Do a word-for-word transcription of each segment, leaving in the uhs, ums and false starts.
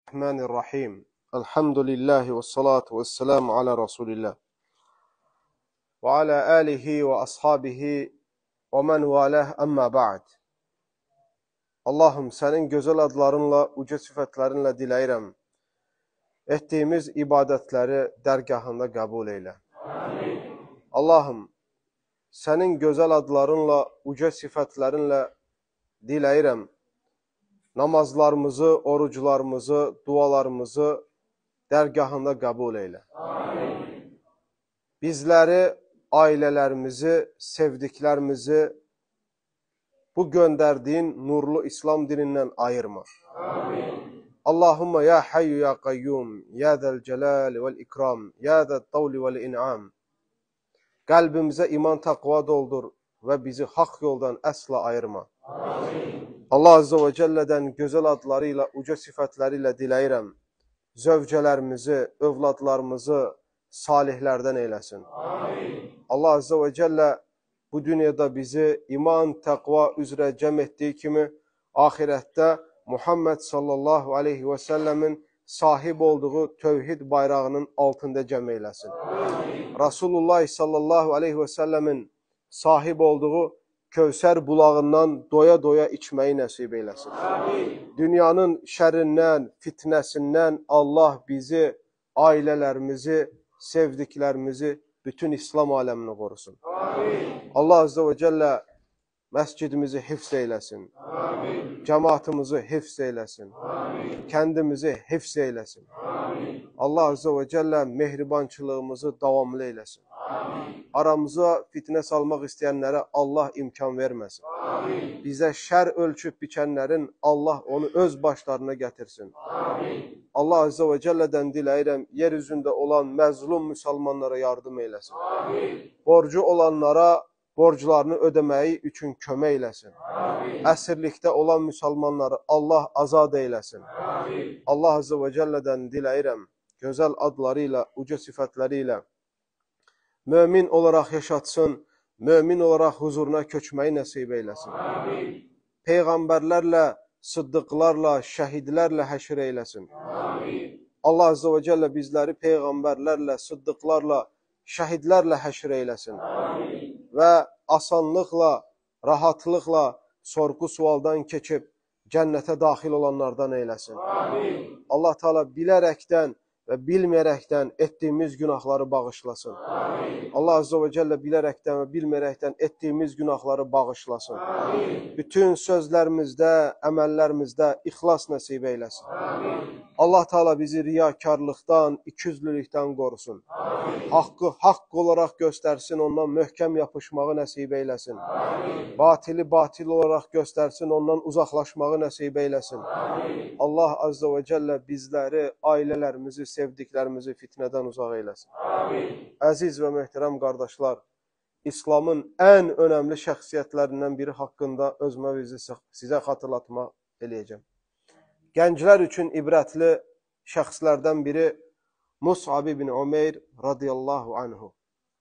Bismillahirrahmanirrahim. Elhamdülillahi ve salatu ve selamu ala Resulillah. Ve ala alihi ve ashabihi ve men valah amma ba'd. Allah'ım senin güzel adlarınla, uca sıfatlerinle diləyirəm. Ettiğimiz ibadetleri dergahında kabul eyle. Amin. Allah'ım senin güzel adlarınla, uca sıfatlerinle diləyirəm. Namazlarımızı, oruclarımızı, dualarımızı dergahında kabul eyle. Amin. Bizleri, ailelerimizi, sevdiklerimizi bu gönderdiğin nurlu İslam dininden ayırma. Amin. Allahümme ya hayyu ya kayyum, ya zel celal vel ikram, ya zel tavli vel in'am. Kalbimize iman takva doldur ve bizi hak yoldan asla ayırma. Amin. Allah Azze ve Celle'den güzel adlarıyla, uca sıfatlarıyla diləyirəm. Zövcələrimizi, övladlarımızı salihlerden eylesin. Amin. Allah Azze ve Celle bu dünyada bizi iman, takva üzere cem ettiği kimi, ahirette Muhammed sallallahu aleyhi ve sellemin sahip olduğu tevhid bayrağının altında cem eylesin. Amin. Resulullah sallallahu aleyhi ve sellemin sahip olduğu Kövsər bulağından doya doya içmeyi nasip eylesin. Amin. Dünyanın şərrindən, fitnəsindən Allah bizi, ailelerimizi, sevdiklerimizi, bütün İslam alemini korusun. Amin. Allah Azze ve Celle mescidimizi hifz eylesin. Amin. Cemaatimizi hifz eylesin. Amin. Kendimizi hifz eylesin. Amin. Allah Azze ve Celle mehribançılığımızı davamlı eylesin. Amin. Aramıza fitne salmaq istəyənlərə Allah imkan verməsin. Amin. Bize şər ölçüb biçənlərin Allah onu öz başlarına getirsin. Amin. Allah Azze ve Celle'den diləyirəm, yeryüzünde olan məzlum müsəlmanlara yardım eylesin. Amin. Borcu olanlara borclarını ödemeyi üçün kömək eylesin. Amin. Əsirlikdə olan müsəlmanları Allah azad eylesin. Amin. Allah Azze ve Celle'den diləyirəm, güzel adlarıyla, uca sıfatlarıyla mümin olarak yaşatsın, mümin olarak huzuruna köçmeyi nasip eylesin. Amin. Peygamberlerle, sıddıklarla, şehidlerle həşr eylesin. Amin. Allah Azze ve Celle bizleri peygamberlerle, sıddıklarla, şehidlerle həşr eylesin. Amin. Ve asanlıkla, rahatlıkla sorgu sualdan keçip cennete dahil olanlardan eylesin. Amin. Allah Teala bilərekten ve bilmeyərekten ettiğimiz günahları bağışlasın. Amin. Allah Azze ve Celle bilərekten ve bilmeyərekten ettiğimiz günahları bağışlasın. Amin. Bütün sözlerimizde, emellerimizde ihlas nasip eylesin. Amin. Allah Teala bizi riyakarlıktan, ikiyüzlülükten korusun. Amin. Hakkı hak olarak göstersin, ondan möhkem yapışmağı nasip eylesin. Amin. Batili batil olarak göstersin, ondan uzaklaşmağı nasip eylesin. Amin. Allah Azze ve Celle bizleri, ailelerimizi, sevdiklerimizi fitneden uzak eylesin. Amin. Aziz ve muhterem kardeşler, İslam'ın en önemli şəxsiyyətlərindən biri hakkında özümə size hatırlatma eləyəcəm. Gənclər üçün ibrətli şəxslərdən biri Mus'ab ibn Umeyr radiyallahu anhu.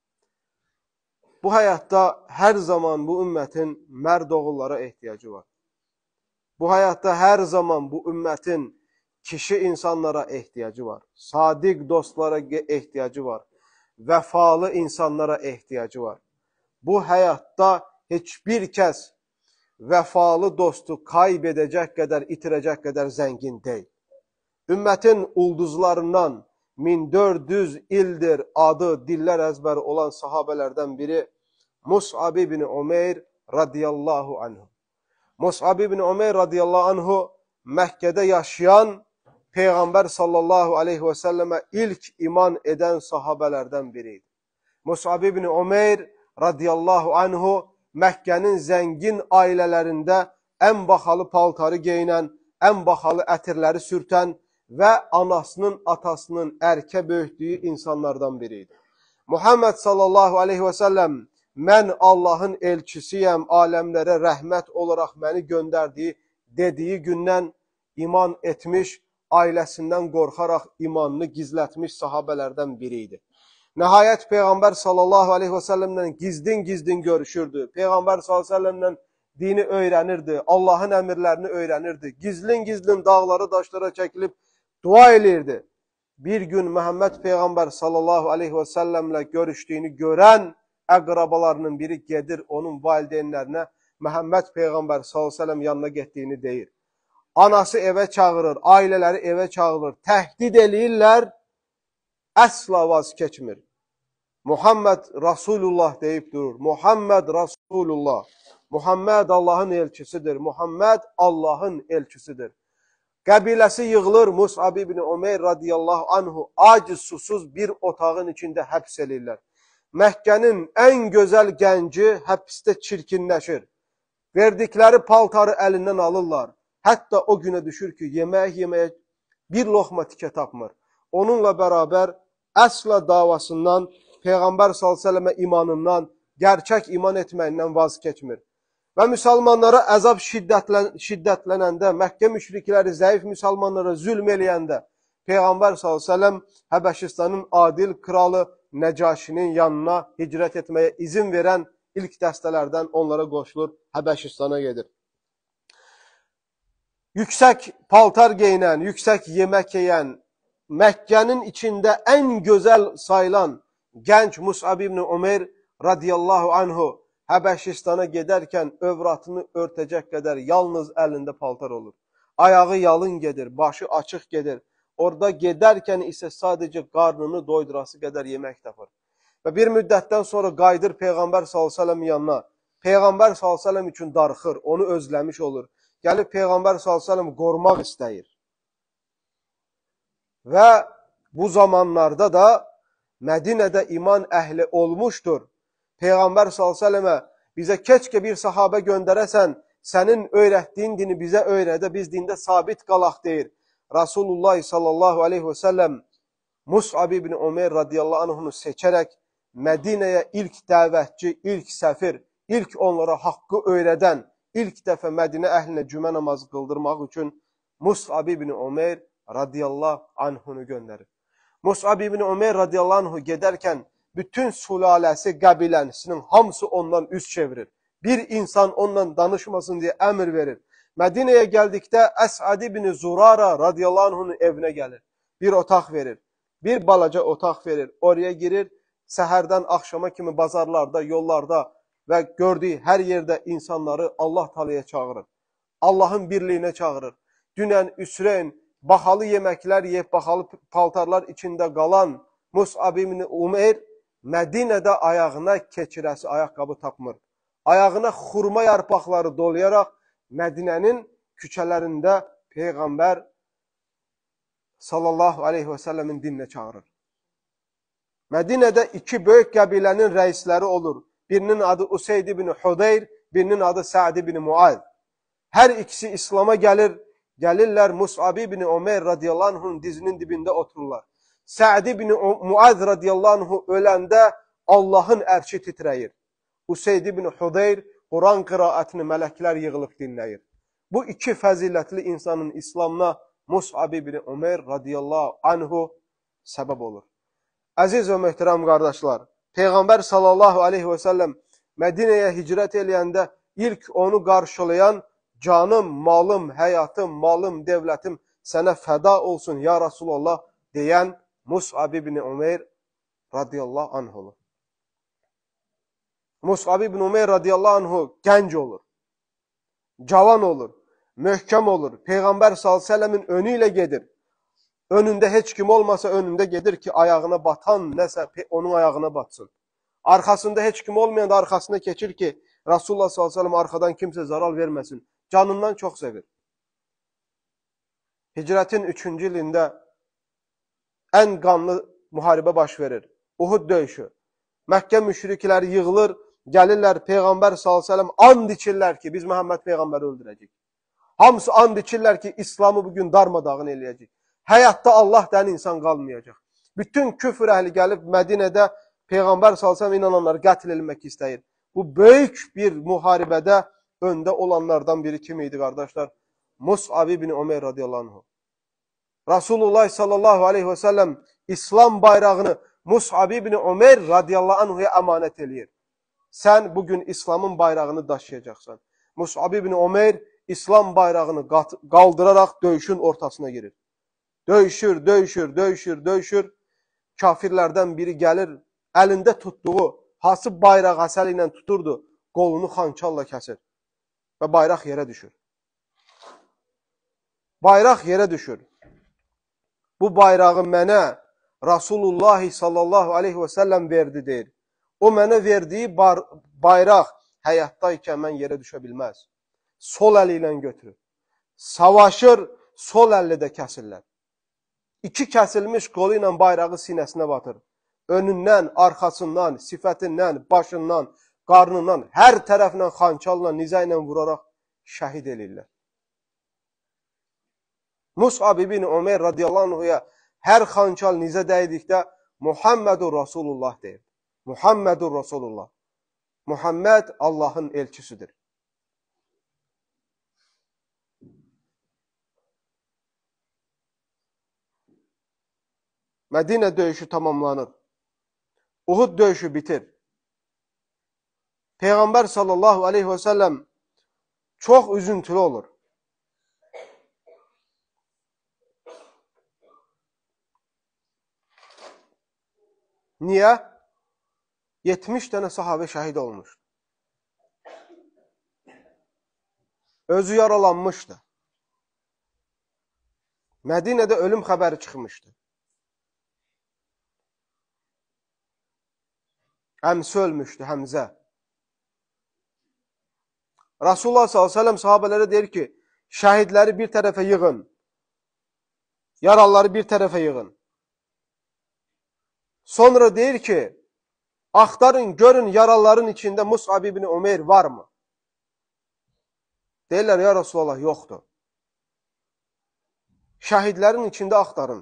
Bu hayatta her zaman bu ümmetin mərd oğullara ihtiyacı var. Bu hayatta her zaman bu ümmetin kişi insanlara ihtiyacı var. Sadık dostlara ihtiyacı var. Vefalı insanlara ihtiyacı var. Bu hayatta hiçbir kez vefalı dostu kaybedecek kadar, itirecek kadar zengin değil. Ümmetin ulduzlarından bin dörd yüz ildir adı, diller ezberi olan sahabelerden biri Mus'ab ibn Umeyr radiyallahu anhu. Mus'ab ibn Umeyr radiyallahu anhu Mekke'de yaşayan Peygamber sallallahu aleyhi ve selleme ilk iman eden sahabelerden biriydi. Mus'ab ibn Umeyr radiyallahu anhu Mekke'nin zengin ailelerinde en bahalı paltarı giyinen, en bahalı ətirləri sürten ve anasının atasının erke böyüttüğü insanlardan biriydi. Muhammed sallallahu aleyhi ve sellem, mən Allah'ın elçisiyəm, alemlere rahmet olarak beni gönderdiği dediği gündən iman etmiş, ailesinden korkarak imanını gizletmiş sahabelerden biriydi. Nihayet Peygamber sallallahu aleyhi ve sellem'le gizlin gizlin görüşürdü. Peygamber sallallahu aleyhi ve sellem'le dini öğrenirdi. Allah'ın emirlerini öğrenirdi. Gizlin gizlin dağları taşlara çekilip dua elirdi. Bir gün Məhəmməd Peyğəmbər sallallahu aleyhi və səlləmlə görüşdüyünü görən əqrabalarının biri gedir onun valideynlərinə Məhəmməd Peyğəmbər sallallahu aleyhi və səlləm yanına getdiyini deyir. Anası evə çağırır, ailələri evə çağırır, təhdid eləyirlər, əsla vaz keçmir. Muhammed Rasulullah deyib durur. Muhammed Rasulullah. Muhammed Allahın elçisidir. Muhammed Allahın elçisidir. Qəbiləsi yığılır, Mus'ab ibn Umeyr radiyallahu anhu aciz susuz bir otağın içində həbs eləyirlər. Məkkənin ən gözəl gənci həbsdə çirkinləşir. Verdikləri paltarı əlindən alırlar. Hətta o günə düşür ki, yemək yeməyə bir loxma tikə tapmır. Onunla bərabər əsla davasından, Peyğəmbər sallallahu əleyhi və səlləmə imanından, gerçək iman etməyindən vaz keçmir. Və müsəlmanlara əzab şiddətlən, şiddətlənəndə, Məkkə müşrikləri zəif müsəlmanlara zülm eləyəndə, Peyğəmbər sallallahu əleyhi və səlləm Həbəşistanın adil kralı Nəcaşinin yanına hicrət etməyə izin verən ilk dəstələrdən onlara qoşulur, Həbəşistana gedir. Yüksək paltar geyinən, yüksək yemək yeyən, Məkkənin içində ən gözəl sayılan gənc Mus'ab ibn Umeyr radiyallahu anhu Həbəşistana gedərkən övratını örtəcək qədər yalnız əlində paltar olur. Ayağı yalın gedir, başı açıq gedir. Orada gedərkən isə sadəcə qarnını doydurası qədər yemək tapır. Və bir müddətdən sonra qayıdır Peyğəmbər sallallahu əleyhi və səlləm yanına. Peyğəmbər sallallahu əleyhi və səlləm üçün darıxır, onu özləmiş olur. Gəlib Peyğəmbər sallallahu əleyhi və səlləm qorumaq istəyir. Və bu zamanlarda da Mədinədə iman əhli olmuşdur. Peyğəmbər sallallahu əleyhi və səlləmə bizə keçkə bir sahabə göndərəsən, sənin öyrətdiyin dini bizə öyrədə, biz dində sabit qalaq deyir. Rasulullah sallallahu aleyhi və səlləm Mus'ab ibn Umeyr radiyallahu anhunu seçərək Mədinəyə ilk dəvətçi, ilk səfir, ilk onlara haqqı öyrədən, ilk dəfə Mədinə əhlinə cümə namazı qıldırmaq üçün Mus'ab ibn Umeyr radiyallahu anhunu göndərir. Mus'ab ibn Umeyr radiyallahu anhu gedərkən bütün sülaləsi, qəbiləsinin hamısı ondan üz çevirir. Bir insan ondan danışmasın deyə əmr verir. Mədinəyə gəldikdə Əsad ibn Zurara radiyallahu anhunun evinə gəlir. Bir otaq verir. Bir balaca otaq verir. Oraya girir. Səhərdən axşama kimi bazarlarda, yollarda və gördüyü hər yerdə insanları Allah Taala'ya çağırır. Allahın birliyinə çağırır. Dünən üsreyn, baxalı yeməklər yeyib, baxalı paltarlar içində qalan Mus'ab ibn Umeyr Mədinədə ayağına keçirəsi ayaqqabı tapmır. Ayağına xurma yarpaqları dolayaraq Mədinənin küçələrində Peyğəmbər sallallahu aleyhi və səlləmin dininə çağırır. Mədinədə iki böyük qəbilənin rəisləri olur. Birinin adı Useyd ibn Hudeyr, birinin adı Sa'd ibn Muaz. Hər ikisi İslam'a gəlir, gəlirlər Mus'ab ibn Umeyr radiyallahu anh'un dizinin dibində otururlar. Sa'd ibn Muaz radiyallahu anhu öləndə Allahın ərşi titrəyir. Useyd ibn Hudeyr Quran qiraətini mələklər yığılıb dinləyir. Bu iki fəzilətli insanın İslamına Mus'ab ibn Umeyr radiyallahu anhu səbəb olur. Əziz və möhtərəm qardaşlar, Peyğəmbər sallallahu aleyhi və səlləm Mədinəyə hicrət eləyəndə ilk onu qarşılayan canım, malım, həyatım, malım, devlətim sənə fəda olsun ya Rasulallah deyən Mus'ab ibn Umeyr radiyallahu anhu olur. Mus'ab ibn Umeyr radiyallahu anhu gənc olur, cavan olur, möhkəm olur. Peyğəmbər sallallahu aleyhi və səlləmin önü ilə gedir. Önündə heç kim olmasa önündə gedir ki, ayağına batan nəsə onun ayağına batsın. Arxasında heç kim olmayan da arxasına keçir ki, Rasulullah sallallahu aleyhi və səlləm arxadan kimsə zarar verməsin. Canından çox sevir. Hicrətin üçüncü ilində ən qanlı müharibə baş verir. Uhud döyüşü. Məkkə müşrikləri yığılır, gəlirlər Peyğəmbər sallallahu aleyhi və səlləm and içirlər ki, biz Məhəmməd Peyğəmbəri öldürəcəyik. Hamısı and içirlər ki, İslamı bugün darmadağın eləyəcək. Həyatda Allah dən insan qalmayacaq. Bütün küfr əhli gəlib Mədinədə Peyğəmbər sallallahu əleyhi və səlləm inananları qətl etmək istəyir. Bu böyük bir müharibədə öndə olanlardan biri kim idi qardaşlar? Mus'ab ibn Umeyr radiyallahu anhu. Rasulullah sallallahu aleyhi və səlləm İslam bayrağını Mus'ab ibn Umeyr radiyallahu anhuya əmanət eləyir. Sən bugün İslamın bayrağını daşıyacaqsan. Mus'ab ibn Umeyr İslam bayrağını qaldıraraq döyüşün ortasına girir. Döyüşür, döyüşür, döyüşür, döyüşür. Kafirlərdən biri gəlir, əlində tutduğu, hası bayraq əsəli ilə tuturdu, qolunu xançalla kəsir və bayraq yerə düşür. Bayraq yerə düşür. Bu bayrağı mənə Rasulullah sallallahu aleyhi və səlləm verdi deyir. O mənə verdiyi bayraq həyatdaykən mən yerə düşə bilməz. Sol əli ilə götürür. Savaşır, sol əlli də kəsirlər. İki kəsilmiş qolu ilə bayrağı sinəsinə batır. Önündən, arxasından, sifətindən, başından, qarnından, hər tərəfindən xançalla, nizə ilə vuraraq şəhid eləyirlər. Mus'ab ibn Ömer radiyallahu anhuya hər xançal nizə dəydikdə Muhammedur Rasulullah deyir. Muhammedur Rasulullah. Muhammed Allahın elçisidir. Mədinə döyüşü tamamlanır. Uhud döyüşü bitir. Peyğəmbər sallallahu aleyhi və səlləm çox üzüntülü olur. Niyə? yetmiş dənə sahabə şəhid olmuş. Özü yaralanmışdı. Mədinədə ölüm xəbəri çıxmışdı. Əmsi ölmüşdü, Həmzə. Rasulullah sallallahu aleyhi ve sellem sahabələrə deyir ki, şəhidləri bir tərəfə yığın, yaralıları bir tərəfə yığın. Sonra deyir ki, axtarın, görün yaralıların içində Mus'ab ibn Ömer var mı? Deyirlər, ya Rasulullah, yoxdur. Şəhidlərin içində axtarın.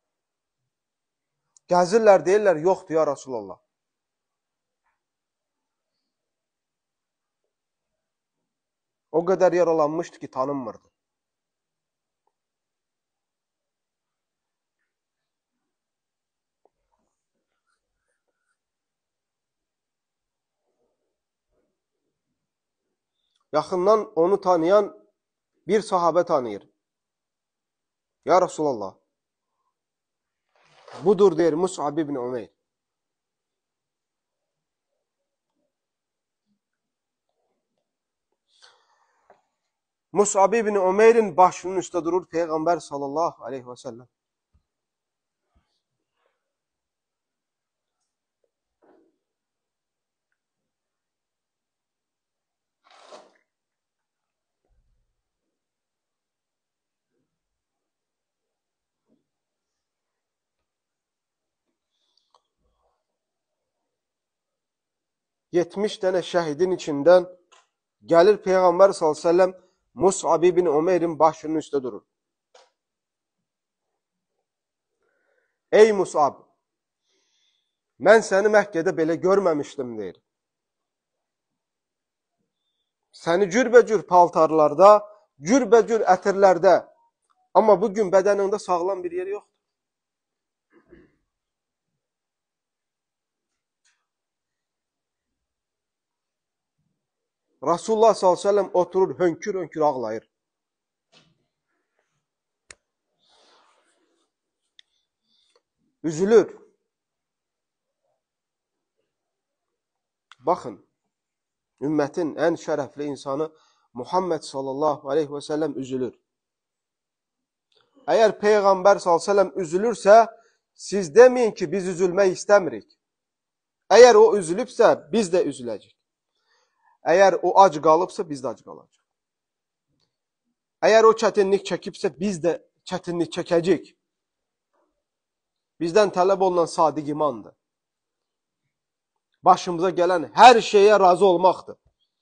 Gəzirlər, deyirlər, yoxdur ya Rasulullah. O qədər yaralanmışdı ki, tanınmırdı. Yaxından onu tanıyan bir sahabə tanıyır. Ya Resulallah, budur deyir Mus'ab ibn Ömer. Mus'ab ibn Ömer'in başının üstə durur Peyğəmbər sallallahu aleyhi və səlləm. yetmiş dənə şəhidin içindən gəlir Peyğəmbər sallallahu aleyhi və səlləm Mus'ab ibn Ömer'in başının üstə durur. Ey Mus'ab, mən səni Məkkədə belə görməmişdim deyir. Səni cürbəcür paltarlarda, cürbəcür ətirlərdə, amma bugün bədənində sağlam bir yer yoxdur. Rasulullah sallallahu aleyhi ve sellem oturur, hönkür hönkür ağlayır. Üzülür. Baxın, ümmətin ən şərəfli insanı Muhammed sallallahu aleyhi ve sellem üzülür. Əgər Peyğəmbər sallallahu aleyhi ve sellem üzülürsə, siz deməyin ki, biz üzülmək istəmirik. Əgər o üzülübsə, biz də üzüləcək. Əgər o ac qalıbsa, biz də ac qalacaq. Əgər o çətinlik çəkibsə, biz də çətinlik çəkəcək. Bizdən tələb olunan sadiq imandır. Başımıza gələn hər şeyə razı olmaqdır.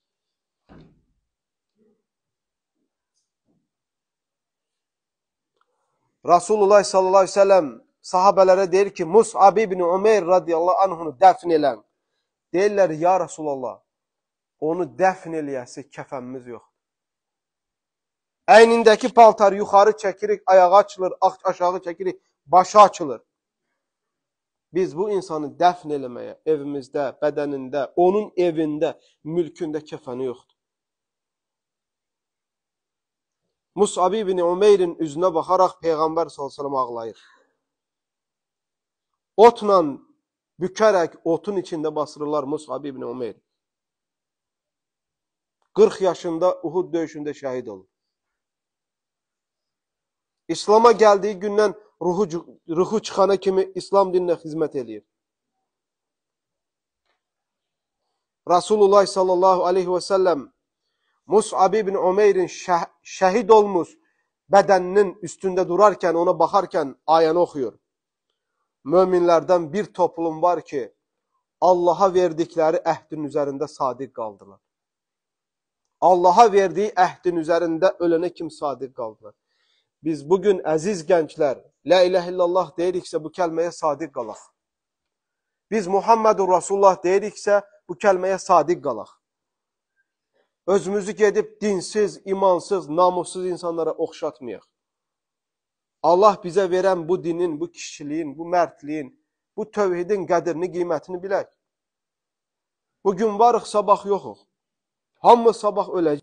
Rasulullah sallallahu aleyhi ve sellem sahabələrə deyir ki, Mus'ab ibn Ömer radiyallahu anhunu dəfn elən. Deyirlər, ya Rasulallah, onu dəfn eləyəsi kəfənimiz yoxdur. Əynindəki paltar yuxarı çəkirik, ayağı açılır, aşağı çəkirik, başı açılır. Biz bu insanı dəfn eləməyə evimizdə, bədənində, onun evində, mülkündə kəfəni yoxdur. Mus'ab ibn Umeyrin üzünə baxaraq Peyğəmbər sallallahu əleyhi və səlləm ağlayır. Otla bükərək otun içində basırırlar Mus'ab ibn Umeyr. qırx yaşında Uhud döyüşündə şəhid olur. İslam'a gəldiyi gündən ruhu, ruhu çıxana kimi İslam dininə xidmət edir. Rasulullah sallallahu aleyhi və səlləm Mus'ab ibn Umeyrin şəh şəhid olmuş bədəninin üstündə durarkən, ona baxarkən ayəni oxuyur. Möminlərdən bir toplum var ki, Allaha verdikləri əhdin üzərində sadiq qaldılar. Allaha verdiyi əhdin üzərində ölənə kim sadiq qaldılar. Biz bugün əziz gənclər, la ilahe illallah deyiriksə bu kəlməyə sadiq qalaq. Biz Muhammedur Rasulullah deyiriksə bu kəlməyə sadiq qalaq. Özümüzü gedib dinsiz, imansız, namussuz insanlara oxşatmayaq. Allah bizə verən bu dinin, bu kişiliyin, bu mərdliyin, bu tövhidin qədrini, qiymətini bilək. Bugün varıq, sabah yoxuq. Hamı sabah öləcək.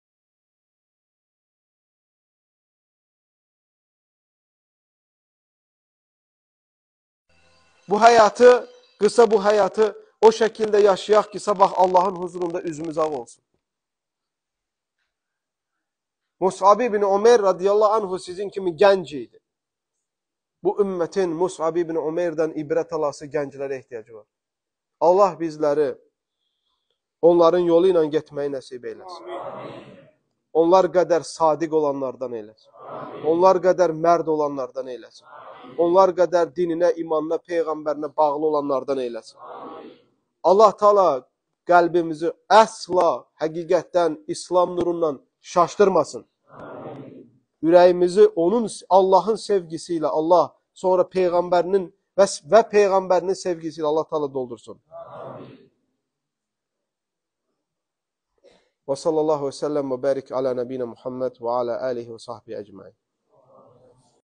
Bu həyatı, qısa bu həyatı o şəkildə yaşayaq ki, sabah Allahın huzurunda üzümüz ağ olsun. Mus'ab ibn Umeyr radiyallahu anhu sizin kimi gənc idi. Bu ümmətin Mus'ab ibn Umeyrdən ibrət alası gənclərə ehtiyacı var. Allah bizləri onların yolu ilə getməyi nəsib eyləsin. Onlar qədər sadiq olanlardan eyləsin. Onlar qədər mərd olanlardan eyləsin. Onlar qədər dininə, imanına, peyğəmbərinə bağlı olanlardan eyləsin. Allah Taala qəlbimizi əsla həqiqətdən İslam nurundan şaşdırmasın. Ürəyimizi onun, Allahın sevgisi ilə Allah, sonra peyğəmbərinin və, və peyğəmbərinin sevgisi ilə Allah Taala doldursun. Və sallallahu və səlləm və bərik alə nəbinə Muhammed və alə alihi və sahbihi əcmain.